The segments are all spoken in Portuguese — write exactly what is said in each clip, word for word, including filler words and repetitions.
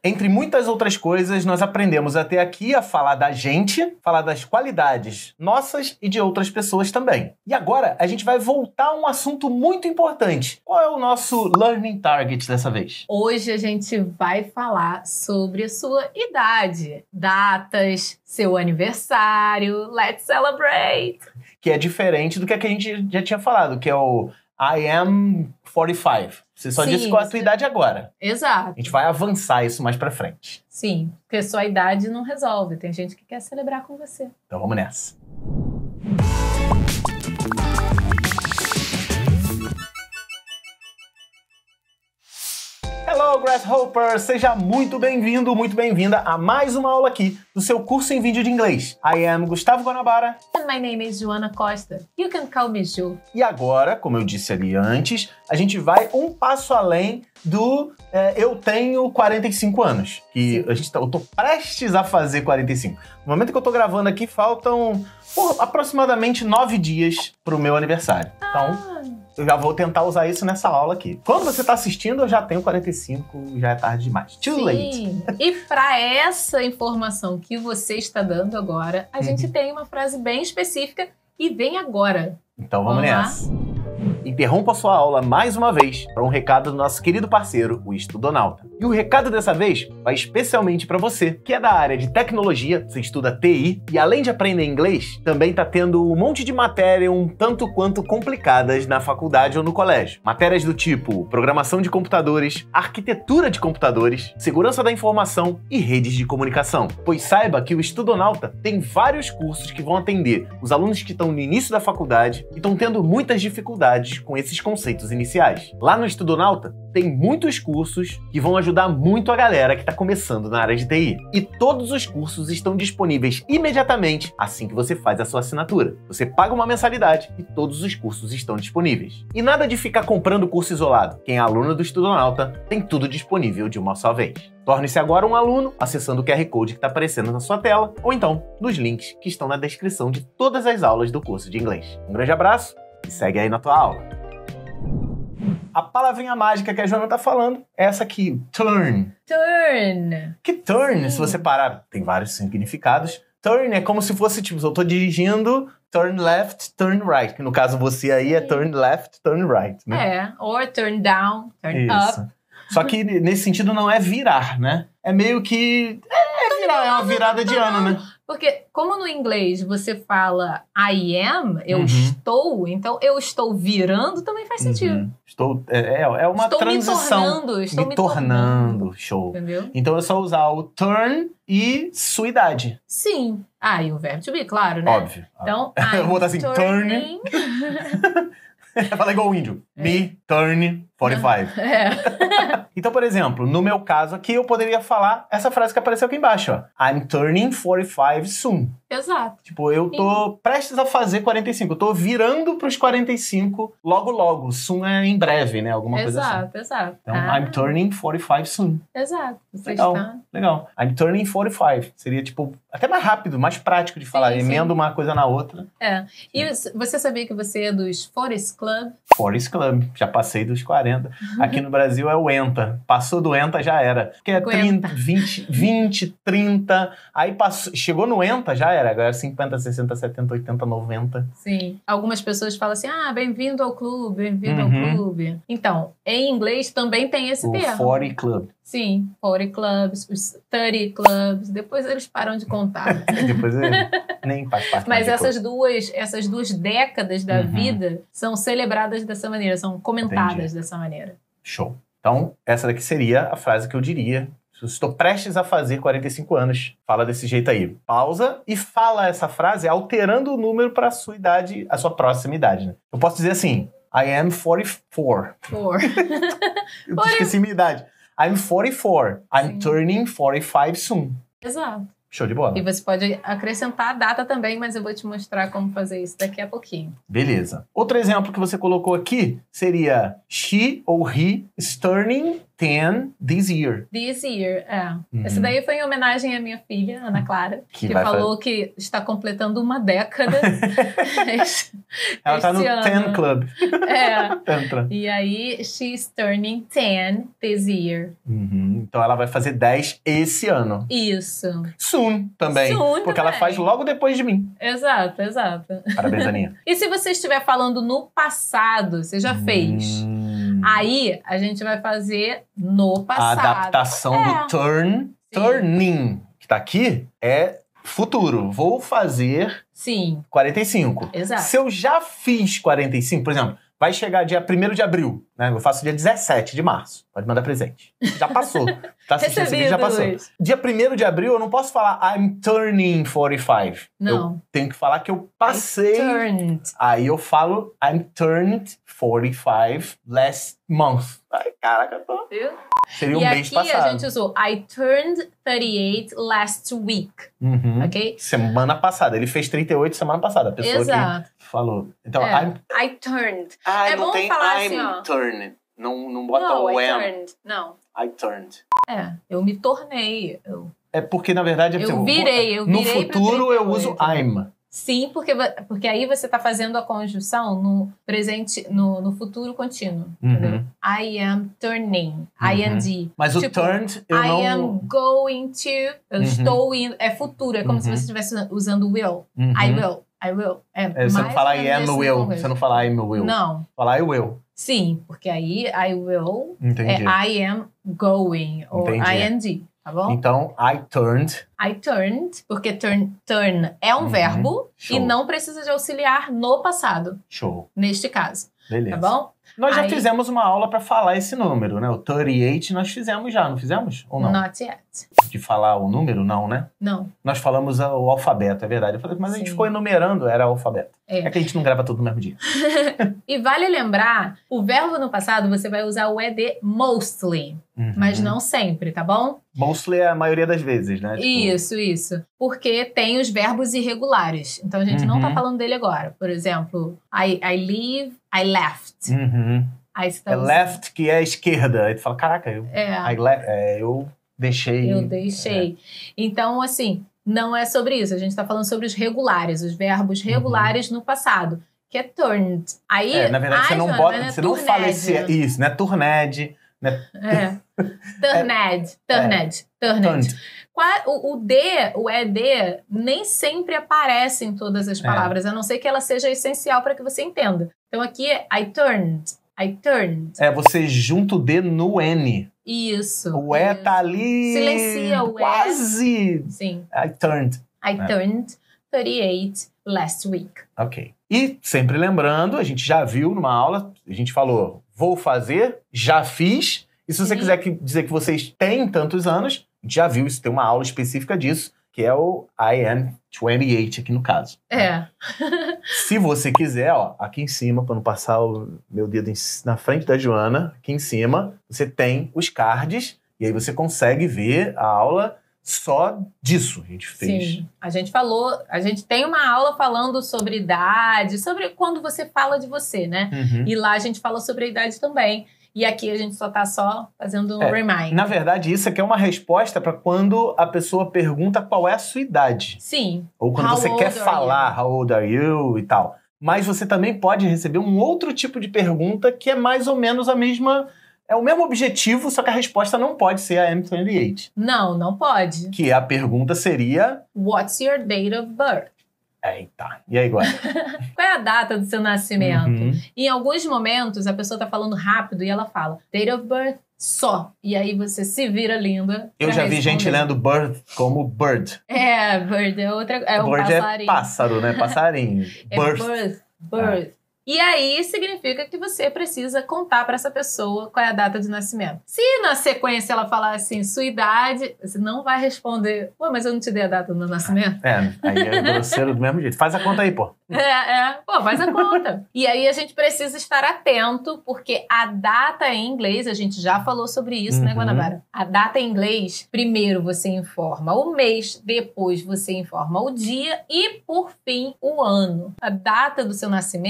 Entre muitas outras coisas, nós aprendemos até aqui a falar da gente, falar das qualidades nossas e de outras pessoas também. E agora a gente vai voltar a um assunto muito importante. Qual é o nosso Learning Target dessa vez? Hoje a gente vai falar sobre a sua idade, datas, seu aniversário. Let's celebrate! Que é diferente do que a gente já tinha falado, que é o I am quarenta e cinco. Você só Sim, disse qual é a tua você... idade agora. Exato. A gente vai avançar isso mais pra frente. Sim, porque sua idade não resolve. Tem gente que quer celebrar com você. Então vamos nessa. Hello, Grasshopper! Seja muito bem-vindo, muito bem-vinda a mais uma aula aqui do seu curso em vídeo de inglês. I am Gustavo Guanabara. And my name is Joana Costa. You can call me Jo. E agora, como eu disse ali antes, a gente vai um passo além do é, eu tenho quarenta e cinco anos. Que a gente tá, eu tô prestes a fazer quarenta e cinco. No momento que eu tô gravando aqui, faltam por, aproximadamente nove dias pro meu aniversário. Então... Ah. Eu já vou tentar usar isso nessa aula aqui. Quando você está assistindo, eu já tenho quarenta e cinco, já é tarde demais. Too Sim. late. E para essa informação que você está dando agora, a gente tem uma frase bem específica e vem agora. Então vamos, Vamos nessa. Interrompa a sua aula mais uma vez para um recado do nosso querido parceiro, o Estudonauta. E o recado dessa vez vai especialmente para você, que é da área de tecnologia, você estuda T I, e além de aprender inglês, também está tendo um monte de matéria um tanto quanto complicadas na faculdade ou no colégio. Matérias do tipo programação de computadores, arquitetura de computadores, segurança da informação e redes de comunicação. Pois saiba que o Estudonauta tem vários cursos que vão atender os alunos que estão no início da faculdade e estão tendo muitas dificuldades com esses conceitos iniciais. Lá no Estudonauta tem muitos cursos que vão ajudar muito a galera que está começando na área de T I. E todos os cursos estão disponíveis imediatamente assim que você faz a sua assinatura. Você paga uma mensalidade e todos os cursos estão disponíveis. E nada de ficar comprando curso isolado. Quem é aluno do Estudonauta tem tudo disponível de uma só vez. Torne-se agora um aluno acessando o Q R Code que está aparecendo na sua tela ou então nos links que estão na descrição de todas as aulas do curso de inglês. Um grande abraço e segue aí na tua aula. A palavrinha mágica que a Joana tá falando é essa aqui, turn. Turn. Que turn, Sim. se você parar, tem vários significados. Turn é como se fosse, tipo, eu tô dirigindo, turn left, turn right. Que no caso você aí é turn left, turn right, né? É, or turn down, turn Isso. up. Só que nesse sentido não é virar, né? É meio que... É virar, é uma virada de ano, né? Porque como no inglês você fala I am, eu Uhum. estou, então eu estou virando também faz sentido. Uhum. Estou, é, é uma estou transição. me tornando, estou me, me tornando. tornando. Show. Entendeu? Então é só usar o turn e sua idade. Sim. Ah, e o verbo to be, claro, né? Óbvio. Então, Eu I'm vou botar assim, turning... Fala igual o índio. É. Me, turn, quarenta e cinco. É. Então, por exemplo, no meu caso aqui, eu poderia falar essa frase que apareceu aqui embaixo, ó. I'm turning quarenta e cinco soon. Exato. Tipo, eu tô prestes a fazer quarenta e cinco. Eu tô virando pros quarenta e cinco logo, logo. Soon é em breve, né? Alguma coisa assim. Exato, exato. Então, Ah, I'm turning quarenta e cinco soon. Exato. Você Legal, está... legal. I'm turning quarenta e cinco. Seria, tipo, até mais rápido, mais prático de falar. Sim, sim. Emenda uma coisa na outra. É. E você sabia que você é dos quarenta Club? quarenta Club. Já passei dos quarenta. Aqui no Brasil é o ENTA. Passou do ENTA, já era. Porque é trinta, vinte, vinte, trinta. Aí passou, chegou no ENTA, já era. Agora é cinquenta, sessenta, setenta, oitenta, noventa. Sim. Algumas pessoas falam assim, ah, bem-vindo ao clube, bem-vindo Uhum. ao clube. Então, em inglês também tem esse O termo. quarenta Club. Sim, quarenta clubs, os trinta clubs, depois eles param de contar. Depois é, nem faz parte. Mas mais de essas duas, essas duas décadas da Uhum. vida são celebradas dessa maneira, são comentadas Entendi. dessa maneira. Show. Então, essa daqui seria a frase que eu diria. Se eu estou prestes a fazer quarenta e cinco anos, fala desse jeito aí. Pausa e fala essa frase alterando o número para a sua idade, a sua próxima idade. Né? Eu posso dizer assim, I am quarenta e quatro. For. Eu esqueci minha idade. I'm quarenta e quatro. I'm Sim. turning quarenta e cinco soon. Exato. Show de bola. E você pode acrescentar a data também, mas eu vou te mostrar como fazer isso daqui a pouquinho. Beleza. Outro exemplo que você colocou aqui seria she ou he is turning ten this year. This year, é. Uhum. Esse daí foi em homenagem à minha filha, Ana Clara, Que que, vai falou que está completando uma década. Ela tá no esse ano. ten Club. É. Entra. E aí, she's turning ten this year. Uhum. Então ela vai fazer dez esse ano. Isso. Soon também. Soon porque também. ela faz logo depois de mim. Exato, exato. Parabéns, Aninha. E se você estiver falando no passado, você já fez. Hum. Aí, a gente vai fazer no A passado. adaptação É. do turn, Sim. turning, que tá aqui, é futuro. Vou fazer Sim, quarenta e cinco. exato. Se eu já fiz quarenta e cinco, por exemplo, vai chegar dia primeiro de abril, né? Eu faço dia dezessete de março. Pode mandar presente. Já passou. Tá assistindo esse vídeo, já passou. Recebidos. Dia primeiro de abril, eu não posso falar I'm turning quarenta e cinco. Não. Eu tenho que falar que eu passei. Turned. Aí eu falo I'm turned quarenta e cinco last month. Ai, caraca, eu tô... Viu? Seria um e mês aqui passado. a gente usou I turned thirty-eight last week, Uhum. ok? Semana passada. Ele fez trinta e oito semana passada. A pessoa Exato. que falou. Então, É. I'm... I turned. Ai, É não bom tem falar I'm assim, ó. turned. Não, não bota Não, o I am. turned. Não. I turned. É, eu me tornei. Eu, É porque, na verdade... eu tipo, virei, eu no virei pra futuro, eu trinta e uso oito. I'm. Sim, porque, vo- porque aí você tá fazendo a conjunção no presente, no, no futuro contínuo. Uhum. Entendeu? I am turning. Uhum. ing. Mas o Tipo, turned, eu I não... am going to. Eu Uhum. estou indo. É futuro, é como se Uhum. você estivesse usando will. Uhum. I will. I will. É, É, você não mais fala ou I menos am esse will. contexto. Você não fala I'm will. Não. Fala I will. Sim, porque aí I will Entendi. é I am going. Ou Entendi. ing. Tá bom? Então, I turned. I turned, porque turn, turn é um Uhum. verbo Show. e não precisa de auxiliar no passado, Show. neste caso. Beleza. Tá bom? Nós já Aí- fizemos uma aula pra falar esse número, né? O trinta e oito nós fizemos já, não fizemos? Ou não? Not yet. De falar o número, não, né? Não. Nós falamos a- o alfabeto, é verdade. Eu falei, mas a gente Sim. ficou enumerando, era o alfabeto. É. É que a gente não grava tudo no mesmo dia. E vale lembrar, o verbo no passado você vai usar o ed mostly, Uhum. mas não sempre, tá bom? Mostly é a maioria das vezes, né? Tipo, Isso, isso. Porque tem os verbos irregulares. Então a gente não tá Uhum. falando dele agora. Por exemplo, I, I leave, I left. Uhum. Aí você tá É usando- left, que é esquerda. Aí tu fala, caraca, eu, É. I le- é, eu deixei... Eu deixei. Então, assim, não é sobre isso. A gente tá falando sobre os regulares, os verbos regulares no passado, que é turned. Aí, É, na verdade, ai, você não Joana, bota, mas é você não fala esse... turned. Isso, né? Turned, né? É. Turned, turned, turned. Turned. Qua- O, o D, o E D, nem sempre aparece em todas as É. palavras, a não ser que ela seja essencial para que você entenda. Então aqui é I turned, I turned. É, você junta o D no N. Isso. O E isso. tá ali... Silencia o E. Quase... Sim. I turned. I É. turned thirty-eight last week. Ok. E sempre lembrando, a gente já viu numa aula, a gente falou, vou fazer, já fiz. E se você Sim. quiser que- dizer que vocês têm tantos anos, a gente já viu isso, tem uma aula específica disso, que é o I am vinte e oito aqui no caso. É. Se você quiser, ó, aqui em cima, para não passar o meu dedo em- na frente da Joana, aqui em cima, você tem os cards, e aí você consegue ver a aula só disso. A gente fez. Sim. A gente falou, a gente tem uma aula falando sobre idade, sobre quando você fala de você, né? Uhum. E lá a gente fala sobre a idade também. E aqui a gente só tá só fazendo um É, remind. Na verdade, isso aqui é uma resposta para quando a pessoa pergunta qual é a sua idade. Sim. Ou quando How você old quer are falar how old are you e tal. Mas você também pode receber um outro tipo de pergunta que é mais ou menos a mesma... É o mesmo objetivo, só que a resposta não pode ser a M vinte e oito. Não, não pode. Que a pergunta seria... What's your date of birth? Eita, e aí agora? Qual é a data do seu nascimento? Uhum. Em alguns momentos, a pessoa tá falando rápido e ela fala date of birth só. E aí você se vira linda. Eu pra já vi gente responder. lendo bird como bird. É, bird é outra. É um bird é passarinho. pássaro, né? Passarinho. É Birth. birth. Birth. E aí significa que você precisa contar pra essa pessoa qual é a data de nascimento. Se na sequência ela falar assim, sua idade, você não vai responder, pô, mas eu não te dei a data do nascimento. É, aí é grosseiro do mesmo jeito. Faz a conta aí, pô. É, é. Pô, faz a conta. E aí a gente precisa estar atento, porque a data em inglês, a gente já falou sobre isso, né, Uhum. Guanabara? A data em inglês, primeiro você informa o mês, depois você informa o dia e, por fim, o ano. A data do seu nascimento,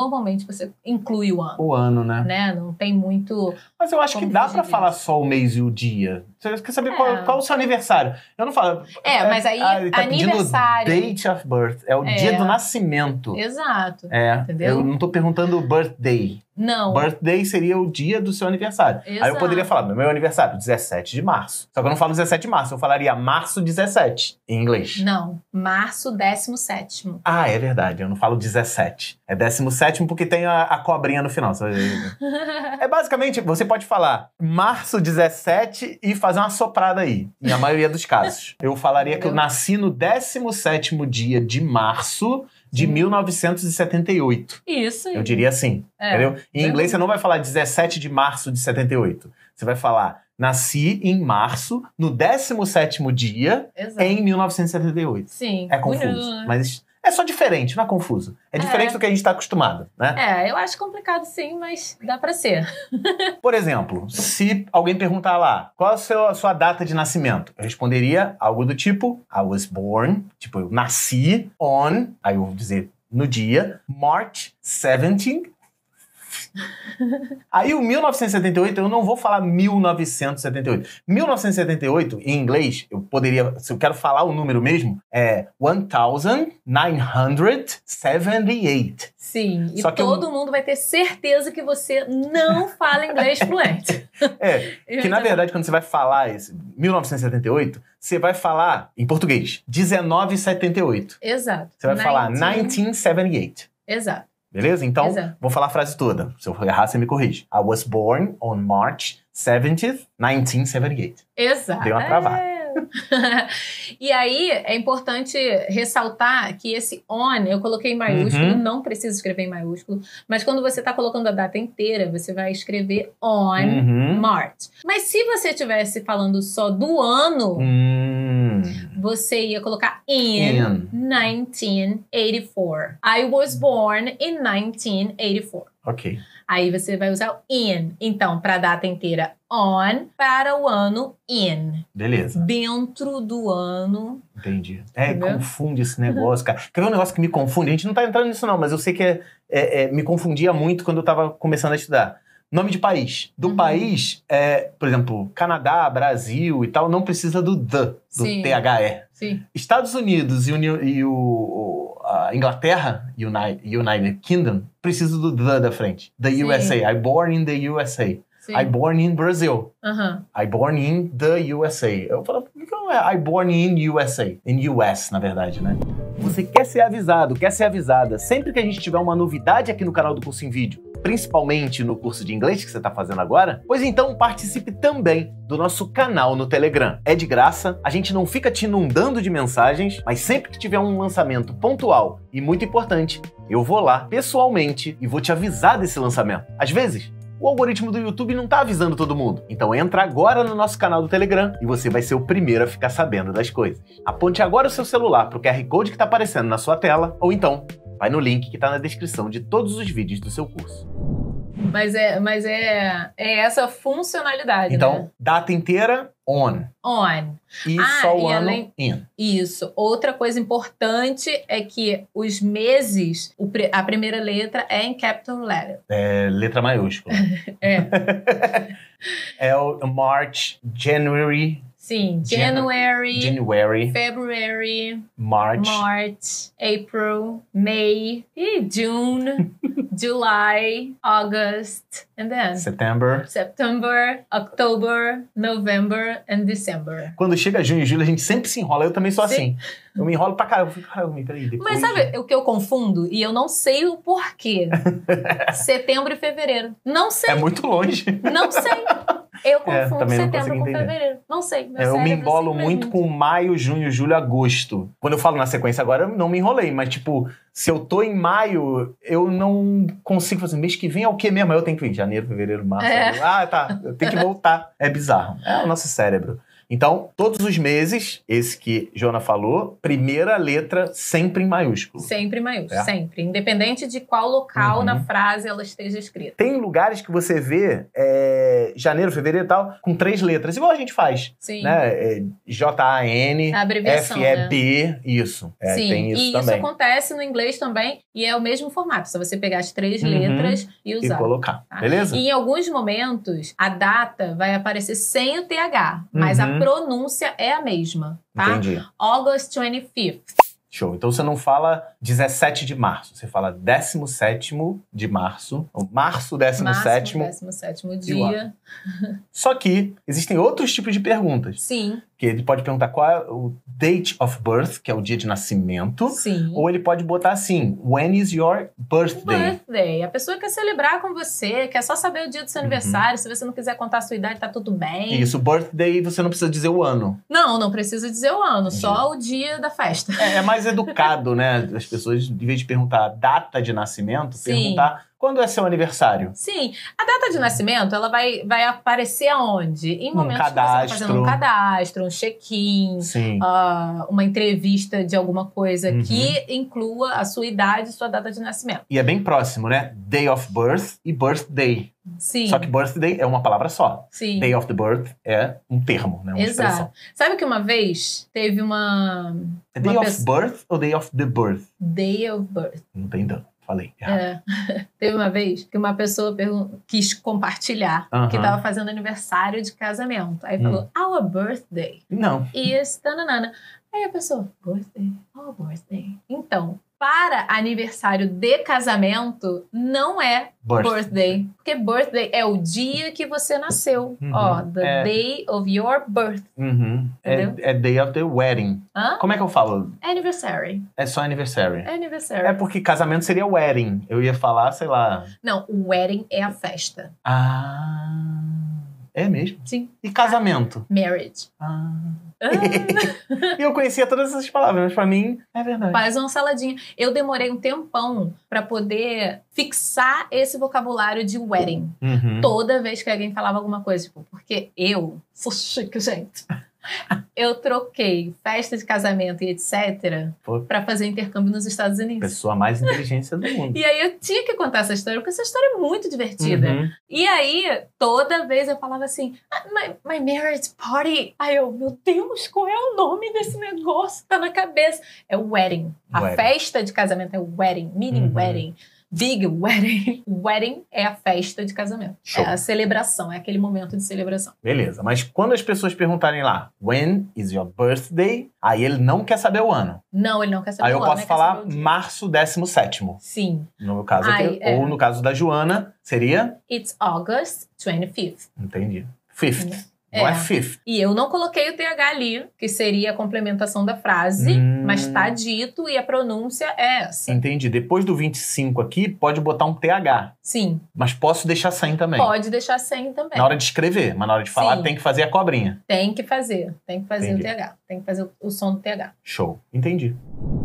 normalmente você inclui o ano. O ano, né? Né? Não tem muito... Mas eu acho que Como dá fugir pra falar disso. só o mês e o dia. Você quer saber É. qual, qual é o seu aniversário? Eu não falo... É, mas aí, ah, ele tá aniversário... pedindo date of birth. É o É. dia do nascimento. Exato. É, Entendeu? eu não tô perguntando birthday. Não. Birthday seria o dia do seu aniversário. Aí eu Exato. poderia falar, meu aniversário, dezessete de março. Só que eu não falo dezessete de março, eu falaria março dezessete, em inglês. Não. Março, décimo sétimo. Ah, é verdade, eu não falo dezessete. É décimo sétimo porque tem a, a cobrinha no final. É basicamente, você pode falar março dezessete e fazer uma soprada aí, em a maioria dos casos. Eu falaria que eu nasci no décimo sétimo dia de março de Sim. mil novecentos e setenta e oito. Isso. Eu diria assim, É. entendeu? Em inglês você não vai falar dezessete de março de setenta e oito. Você vai falar, nasci em março, no décimo sétimo dia, Exato. em mil novecentos e setenta e oito. Sim. É confuso, Bonito, né? mas é só diferente, não é confuso. É diferente É. do que a gente está acostumado, né? É, eu acho complicado sim, mas dá pra ser. Por exemplo, se alguém perguntar lá, qual é a sua, a sua data de nascimento? Eu responderia algo do tipo, I was born, tipo, eu nasci on, aí eu vou dizer no dia, March seventeenth. Aí o mil novecentos e setenta e oito, eu não vou falar mil novecentos e setenta e oito. mil novecentos e setenta e oito, em inglês, eu poderia, se eu quero falar o número mesmo, é mil novecentos e setenta e oito. Sim, e Só que todo eu- mundo vai ter certeza que você não fala inglês fluente. É, que na verdade, quando você vai falar esse mil novecentos e setenta e oito, você vai falar, em português, dezenove setenta e oito. Exato. Você vai falar Nineteen- nineteen seventy eight. Exato. Beleza? Então, Exato. vou falar a frase toda. Se eu errar, você me corrige. I was born on March seventeenth, nineteen seventy eight. Exato. Deu uma travada. É. E aí, é importante ressaltar que esse on, eu coloquei em maiúsculo, Uhum. não precisa escrever em maiúsculo, mas quando você está colocando a data inteira, você vai escrever on Uhum. March. Mas se você estivesse falando só do ano, Hum. você ia colocar in, In. nineteen eighty-four. I was born in nineteen eighty-four. Ok. Aí você vai usar o in. Então, para a data inteira, on. Para o ano, in. Beleza. Dentro do ano. Entendi. É, Entendeu? confunde esse negócio, cara. Quer ver um negócio que me confunde? A gente não tá entrando nisso não, mas eu sei que é, é- é- me confundia muito quando eu tava começando a estudar. Nome de país. Do Uhum. país, é, por exemplo, Canadá, Brasil e tal, não precisa do the, do Sim. T H E. Sim. Estados Unidos e, uni- e o, o- a Inglaterra, United, United Kingdom, precisa do the da frente. The Sim. U S A. I born in the U S A. Sim. I born in Brazil. Aham. I born in the U S A. Eu falo, por que não é I born in U S A? In U S, na verdade, né? Você quer ser avisado, quer ser avisada sempre que a gente tiver uma novidade aqui no canal do Curso em Vídeo, principalmente no curso de inglês que você está fazendo agora? Pois então participe também do nosso canal no Telegram. É de graça, a gente não fica te inundando de mensagens, mas sempre que tiver um lançamento pontual e muito importante, eu vou lá pessoalmente e vou te avisar desse lançamento. Às vezes, o algoritmo do YouTube não tá avisando todo mundo. Então entra agora no nosso canal do Telegram e você vai ser o primeiro a ficar sabendo das coisas. Aponte agora o seu celular pro Q R Code que tá aparecendo na sua tela, ou então vai no link que tá na descrição de todos os vídeos do seu curso. Mas, é, mas é, é essa funcionalidade, Então, né? data inteira, on. On. E Ah, só o e ano, além- in. Isso. Outra coisa importante é que os meses, o pri- a primeira letra é em capital letter. É letra maiúscula. É. É o March, January, Sim. Jan- January, January, February, March, March, April, May, e June, July, August, and then September. September, October, November, and December. Quando chega junho e julho, a gente sempre se enrola. Eu também sou Sim. assim. Eu me enrolo pra caramba. Eu fico, caramba, peraí, depois... Mas sabe o que eu confundo? E eu não sei o porquê. Setembro e fevereiro. Não sei. É muito longe. Não sei. Eu confundo também não setembro consigo com entender. fevereiro. Não sei. Meu É, eu me cérebro embolo simplesmente- muito com maio, junho, julho, agosto. Quando eu falo na sequência agora, eu não me enrolei. Mas, tipo, se eu tô em maio, eu não consigo fazer. Mês que vem é o quê mesmo? Aí eu tenho que ir. Janeiro, fevereiro, março. É. abril. Ah, tá. Eu tenho que voltar. É bizarro. É o nosso cérebro. Então, todos os meses, esse que Joana falou, primeira letra sempre em maiúsculo. Sempre em maiúsculo, É. sempre. Independente de qual local Uhum. na frase ela esteja escrita. Tem lugares que você vê é, janeiro, fevereiro e tal, com três letras, igual a gente faz. Sim. Né? É, J A N, A abreviação, F E né? B, isso. É, Sim, tem isso e também. isso acontece no inglês também, e é o mesmo formato. Só você pegar as três Uhum. letras e E usar. colocar, Tá? beleza? E em alguns momentos, a data vai aparecer sem o T H, mas Uhum. a pronúncia é a mesma, tá? Entendi. August twenty-fifth. Show. Então você não fala dezessete de março, você fala décimo sétimo de março, ou março décimo sétimo. décimo sétimo E o dia. Só que existem outros tipos de perguntas. Sim, Que ele pode perguntar qual é o date of birth, que é o dia de nascimento. sim. Ou ele pode botar assim, when is your birthday? Birthday. A pessoa quer celebrar com você, quer só saber o dia do seu Uhum. aniversário. Se você não quiser contar a sua idade, tá tudo bem. Isso, birthday você não precisa dizer o ano. Não, não precisa dizer o ano, Entendi. só o dia da festa. É, é mais educado, né? As pessoas, em vez de perguntar a data de nascimento, Sim. perguntar quando é seu aniversário. Sim, a data de nascimento, ela vai, vai aparecer aonde? Em Um momentos que você cadastro. tá fazendo um cadastro, um check-in, Sim. ah, uma entrevista de alguma coisa Uhum. que inclua a sua idade e sua data de nascimento. E é bem próximo, né? Day of birth e birthday. Sim, Só que birthday é uma palavra só. sim. Day of the birth é um termo, né? Uma expressão. Exato. Sabe que uma vez teve uma É day Uma of pessoa- birth ou day of the birth? day of birth? Não tem dano. Falei errado. É. Teve uma vez que uma pessoa pergun- quis compartilhar Aham. que estava fazendo aniversário de casamento. Aí Hum. falou, our birthday Não. is tananana. Aí a pessoa, birthday, oh, birthday. Então, para aniversário de casamento, não é Birth. birthday. Porque birthday é o dia que você nasceu. Uhum. Ó, the É. day of your birth. Uhum. É, Entendeu? é day of the wedding. Hã? Como é que eu falo? Anniversary. É só anniversary. Anniversary. É porque casamento seria wedding. Eu ia falar, sei lá. Não, o wedding é a festa. Ah. É mesmo? Sim. E casamento? Marriage. Ah. Ah, E eu conhecia todas essas palavras, mas pra mim é verdade. faz uma saladinha. Eu demorei um tempão pra poder fixar esse vocabulário de wedding. Uhum. Toda vez que alguém falava alguma coisa, tipo, porque eu sou chique, gente. Eu troquei festa de casamento e etcétera Pô. pra fazer intercâmbio nos Estados Unidos. Pessoa mais inteligente do mundo. E aí eu tinha que contar essa história, porque essa história é muito divertida. Uhum. E aí, toda vez eu falava assim, ah, my, my marriage party. Aí eu, meu Deus, qual é o nome desse negócio? Tá na cabeça. É o wedding. A Wedding. festa de casamento é wedding, mini Uhum. wedding. Big wedding. Wedding é a festa de casamento. Show. É a celebração, é aquele momento de celebração. Beleza, mas quando as pessoas perguntarem lá, when is your birthday? Aí ele não quer saber o ano. Não, ele não quer saber Aí eu o ano, posso né? Quer falar saber o dia. março décimo sétimo. Sim. No meu caso Ai, aqui. é. Ou no caso da Joana, seria? It's August twenty-fifth. Entendi. Fifth. Não É. é fifth. E eu não coloquei o T H ali, que seria a complementação da frase, Hum. mas tá dito e a pronúncia é essa. Entendi. Depois do vinte e cinco aqui, pode botar um T H. Sim. Mas posso deixar sem também. Pode deixar sem também. Na hora de escrever, mas na hora de falar Sim. tem que fazer a cobrinha. Tem que fazer. Tem que fazer Entendi. o T H. Tem que fazer o- o som do T H. Show. Entendi.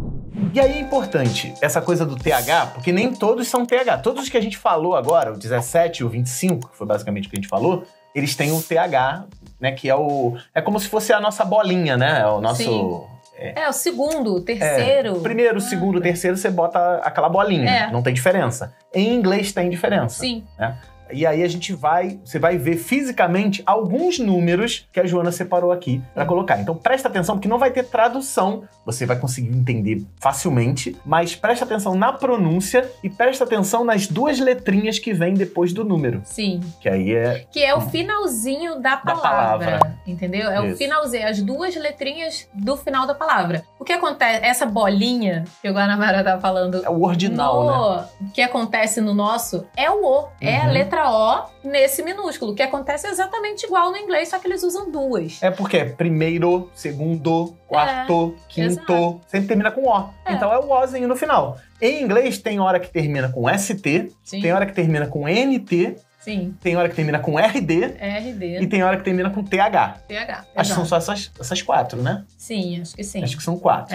E aí é importante essa coisa do T H, porque nem todos são T H. Todos os que a gente falou agora, o dezessete e o vinte e cinco, que foi basicamente o que a gente falou, eles têm o T H, né? Que é o. É como se fosse a nossa bolinha, né? É o nosso. Sim. É, É, o segundo, o terceiro. primeiro, Ah, segundo, terceiro, você bota aquela bolinha. É. Não tem diferença. Em inglês tem diferença. Sim. E aí a gente vai, você vai ver fisicamente alguns números que a Joana separou aqui para colocar. Então presta atenção, porque não vai ter tradução, você vai conseguir entender facilmente, mas presta atenção na pronúncia e presta atenção nas duas letrinhas que vêm depois do número, Sim. que aí é Que é o finalzinho da palavra. palavra. Entendeu? É o Isso. finalzinho, as duas letrinhas do final da palavra. O que acontece? Essa bolinha que o Guanabara tá falando. é o ordinal, né? no, que acontece no nosso é o O. É a Uhum. letra O nesse minúsculo. O que acontece é exatamente igual no inglês, só que eles usam duas. É porque é primeiro, segundo, quarto, quinto, exato. sempre termina com O. É. Então é o Ozinho no final. Em inglês tem hora que termina com S T, Sim. tem hora que termina com N T, Sim. tem hora que termina com R D R D, e tem hora que termina com T H. T H. Acho que são Exato. só essas, essas quatro, né? Sim, acho que sim. Acho que são quatro. É.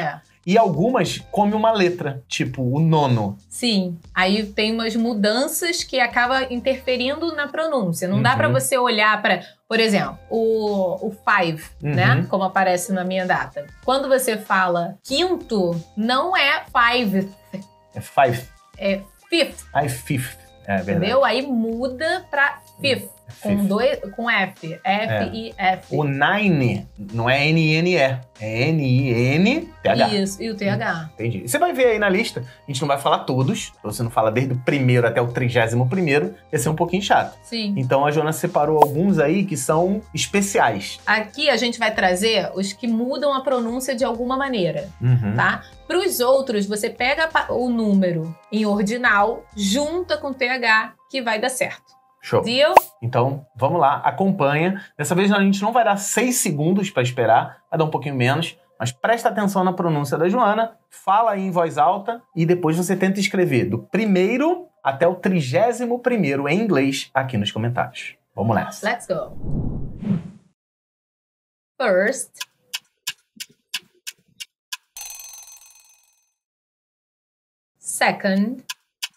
e algumas come uma letra, tipo o nono. Sim, aí tem umas mudanças que acaba interferindo na pronúncia. Não Uhum. dá pra você olhar pra, por exemplo, o, o five, Uhum. né? Como aparece na minha data. Quando você fala quinto, não é five, É five. é fifth, Ai, fifth. É verdade. entendeu? Aí muda pra fifth, com, Fifth. dois, com F, F É. e F. O nine não é N N E, é N I N T H. Isso, e o T H. Entendi. E você vai ver aí na lista, a gente não vai falar todos, então você não fala desde o primeiro até o trigésimo primeiro, ia ser um pouquinho chato. Sim. Então a Joana separou alguns aí que são especiais. Aqui a gente vai trazer os que mudam a pronúncia de alguma maneira. Uhum. Tá? Para os outros, você pega o número em ordinal, junta com T H, que vai dar certo. Show. Deal? Então, vamos lá, acompanha. Dessa vez a gente não vai dar seis segundos para esperar, vai dar um pouquinho menos, mas presta atenção na pronúncia da Joana, fala aí em voz alta e depois você tenta escrever do primeiro até o trigésimo primeiro em inglês aqui nos comentários. Vamos nessa. Let's go. First. Second.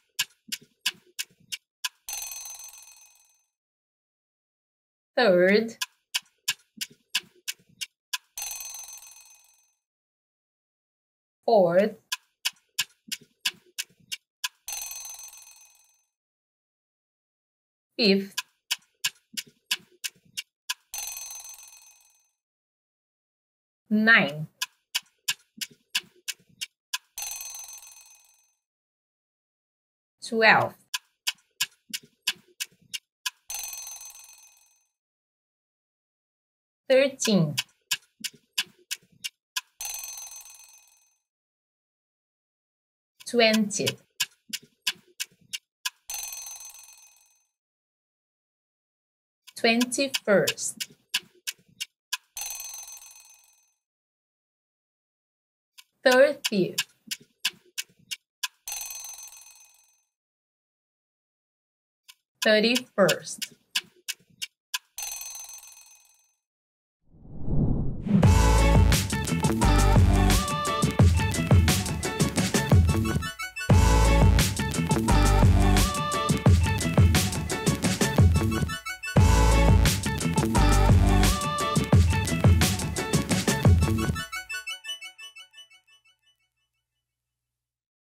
Third. Fourth. Fifth. Ninth. Twelfth. Thirteen. Twenty. Twenty-first. Thirtieth. Thirty-first.